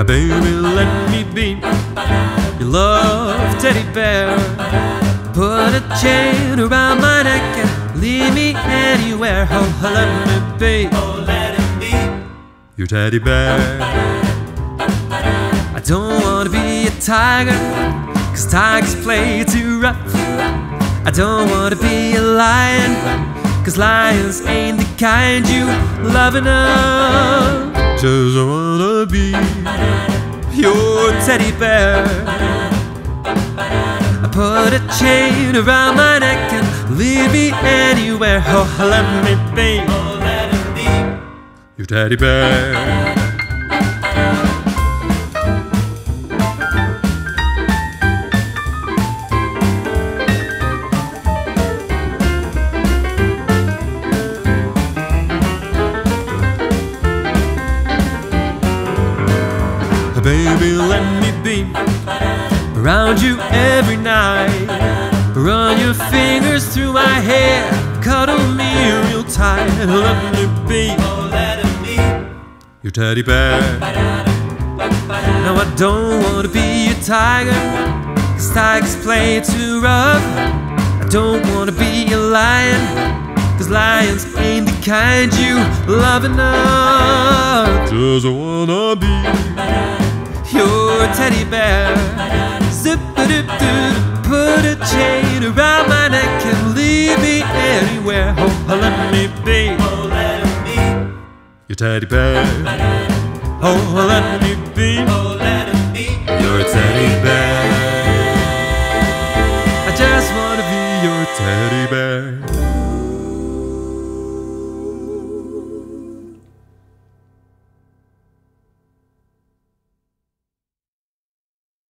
Baby, let me be your love teddy bear. Put a chain around my neck and lead me anywhere. Oh, let me be, Oh, let him be your teddy bear. I don't wanna be a tiger, 'cause tigers play too rough. I don't wanna be a lion, 'cause lions ain't the kind you love enough. Just wanna be your teddy bear. I put a chain around my neck and lead me anywhere. Oh, let me be, Oh, let him be your teddy bear. Baby, let me be around you every night. Run your fingers through my hair, cuddle me real tight. Let me be, Oh, let him be your teddy bear. No, I don't wanna be a tiger, 'cause tigers play too rough. I don't wanna be a lion, 'cause lions ain't the kind you love enough. Just wanna be your teddy bear. Zip-a-dip-doo, put a chain around my neck and lead me anywhere. Oh, let me be, Oh, let him be your teddy bear. Oh, let me be, Oh, let him be your teddy bear.